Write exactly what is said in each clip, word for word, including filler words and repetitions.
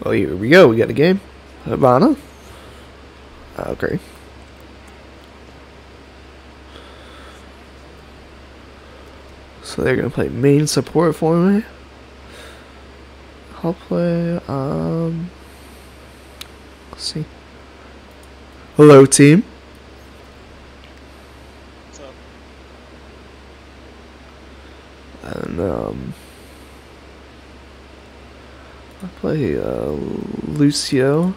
Oh, here we go. We got a game. Havana. Okay. So they're gonna play main support for me. I'll play. Um. Let's see. Hello, team. What's up? And um. I'll play uh, Lucio.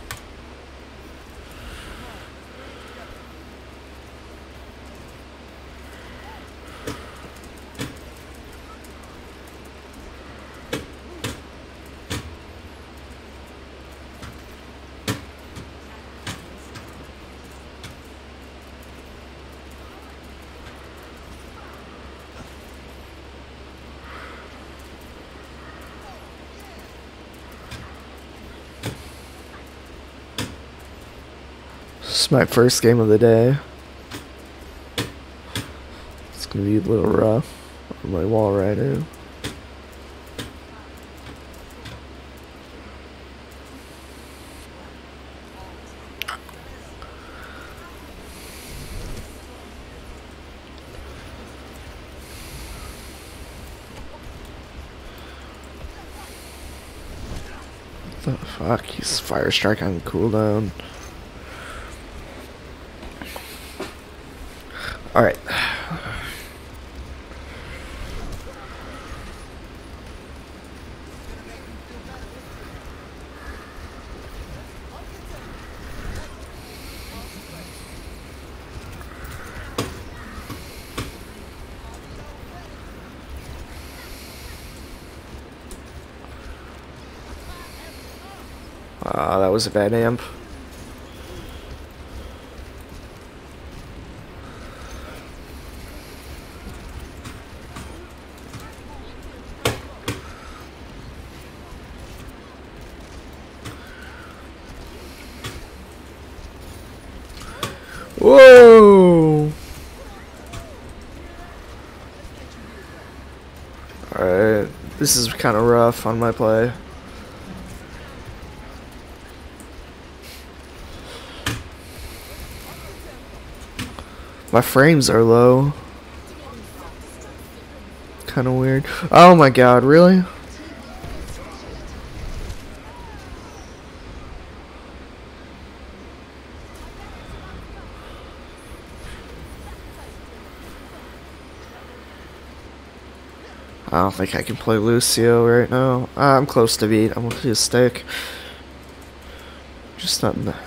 This is my first game of the day. It's gonna be a little rough on my wall right now. What the fuck? He's fire strike on cooldown. Alright. Ah, that was a bad amp. Whoa! Alright, this is kind of rough on my play. My frames are low. Kind of weird. Oh my god, really? I don't think I can play Lucio right now. Uh, I'm close to beat. I'm gonna play a stick. Just not in the...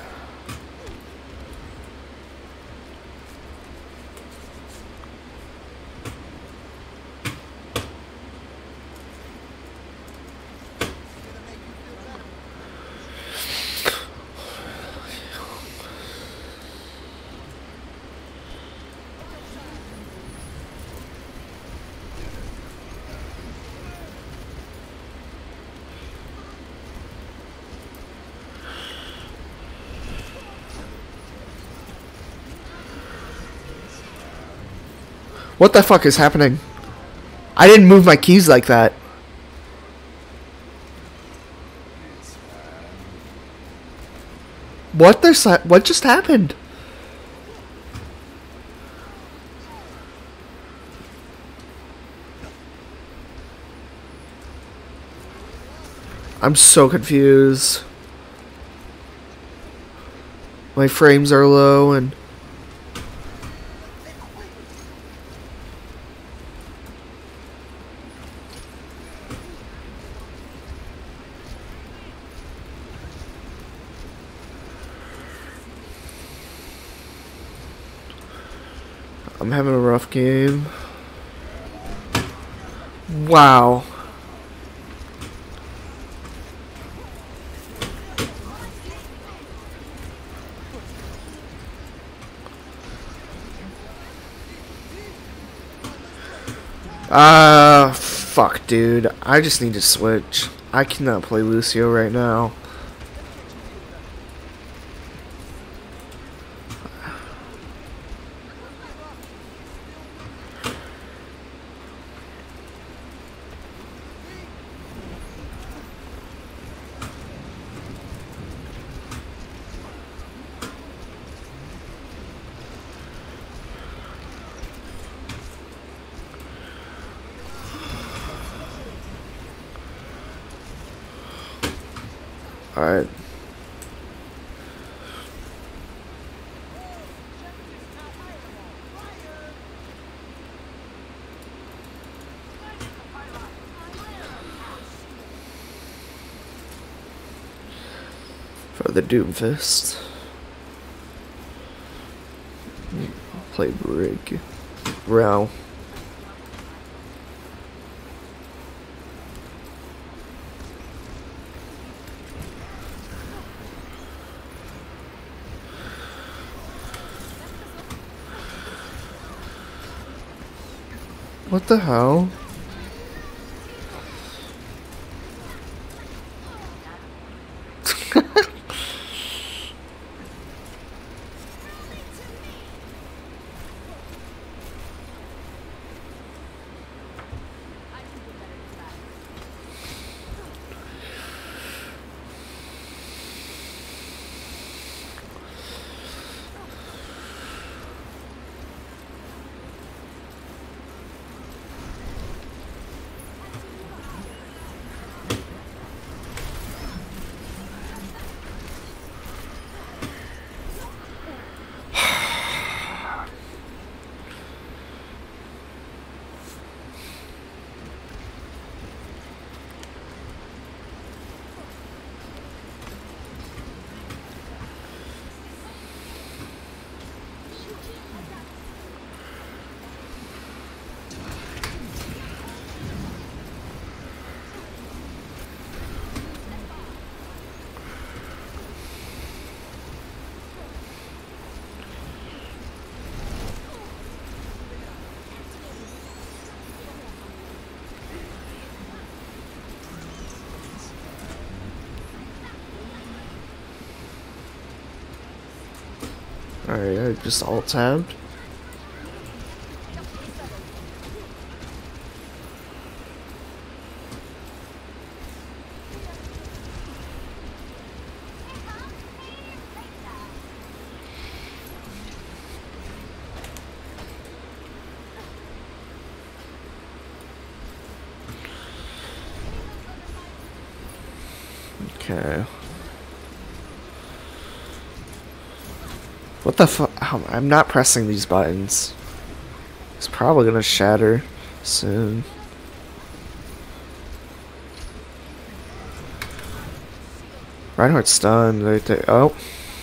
What the fuck is happening? I didn't move my keys like that. What the what just happened? I'm so confused. My frames are low and I'm having a rough game. Wow. Ah, uh, fuck, dude. I just need to switch. I cannot play Lucio right now. Alright. For the Doomfist. Play Brig. Row. What the hell? Alright, I just alt tabbed. Okay. What the fuck? I'm not pressing these buttons. It's probably gonna shatter soon. Reinhardt's stunned right there. Oh.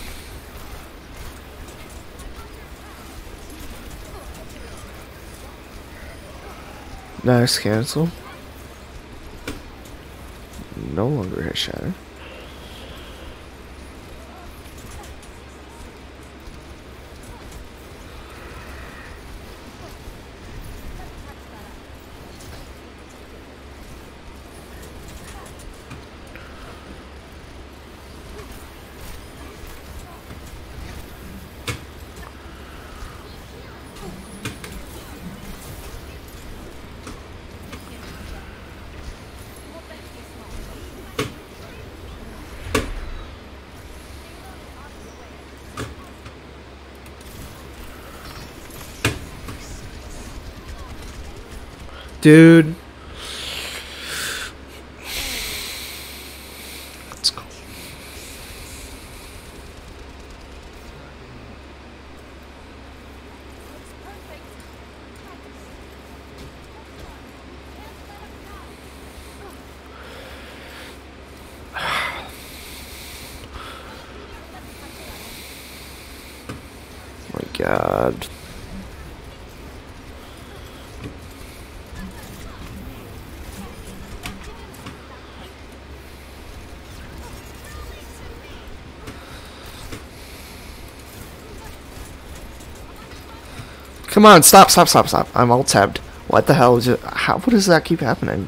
Nice cancel. No longer hit shatter. Dude. Let's go. Oh my God. Come on, stop, stop, stop, stop. I'm alt tabbed. What the hell is it? How, what does that keep happening?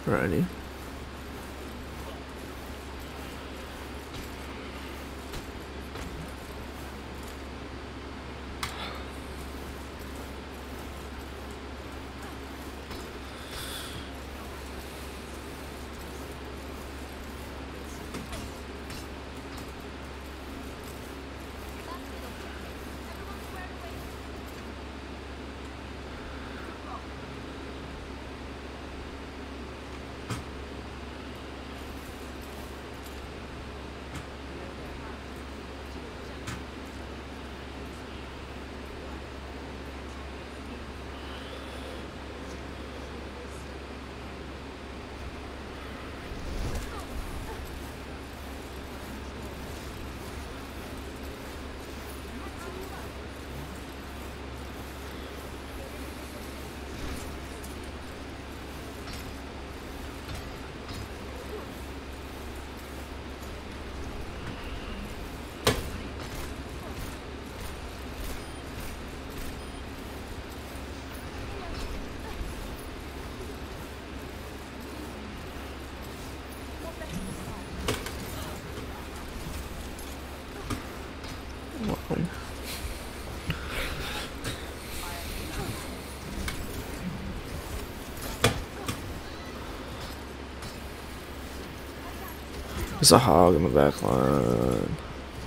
Alrighty. There's a hog in the back line.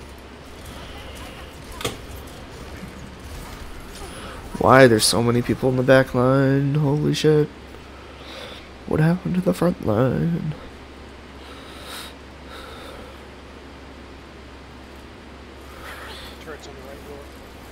Why there's so many people in the back line? Holy shit. What happened to the front line? Turret's on the right door.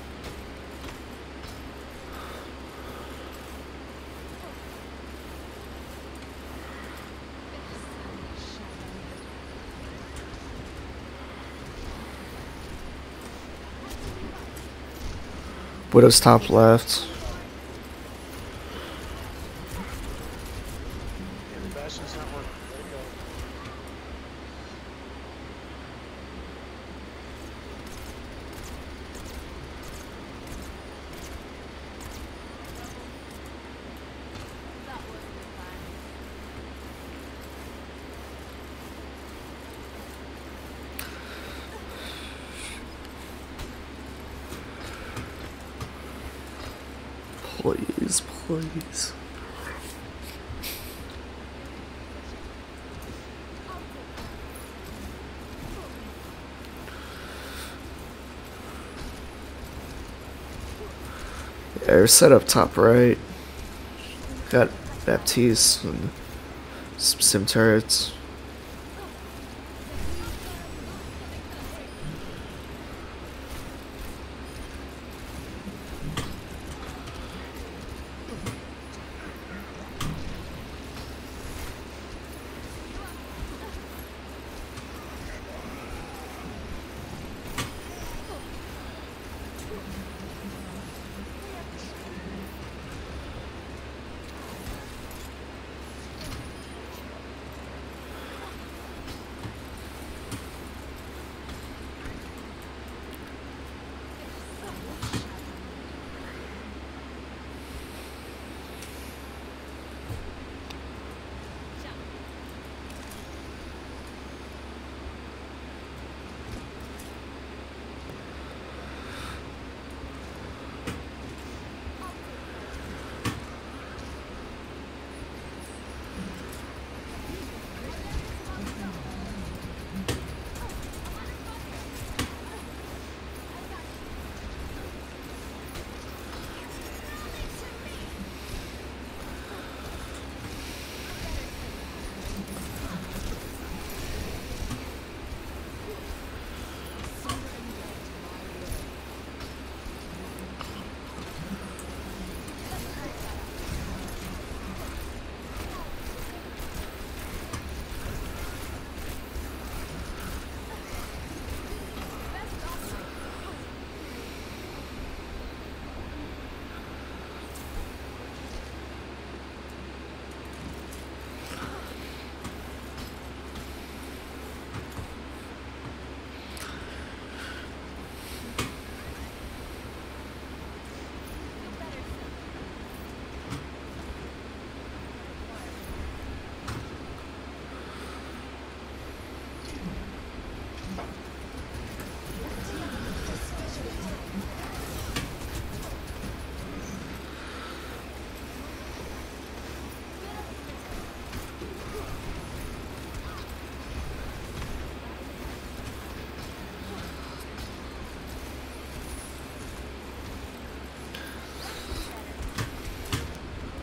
Widow's top left. Yeah, the bastion's not working. Let it go. Please, please. Yeah, we're set up top right. Got Baptiste and some sim turrets.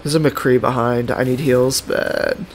There's a McCree behind. I need heals bad.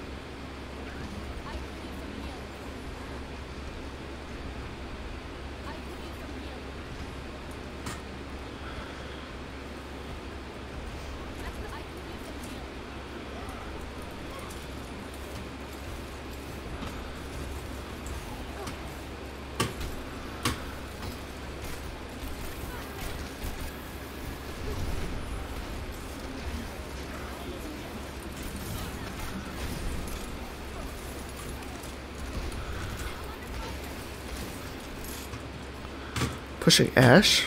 Pushing Ash.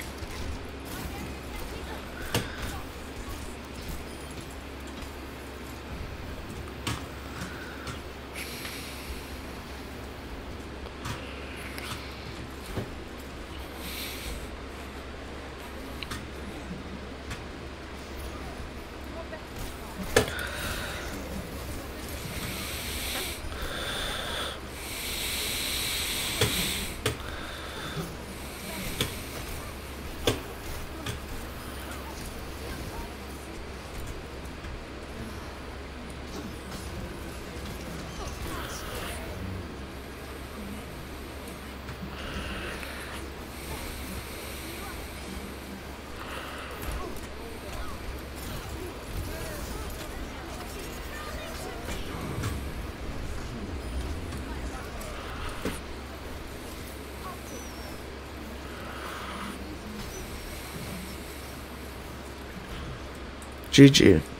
G G.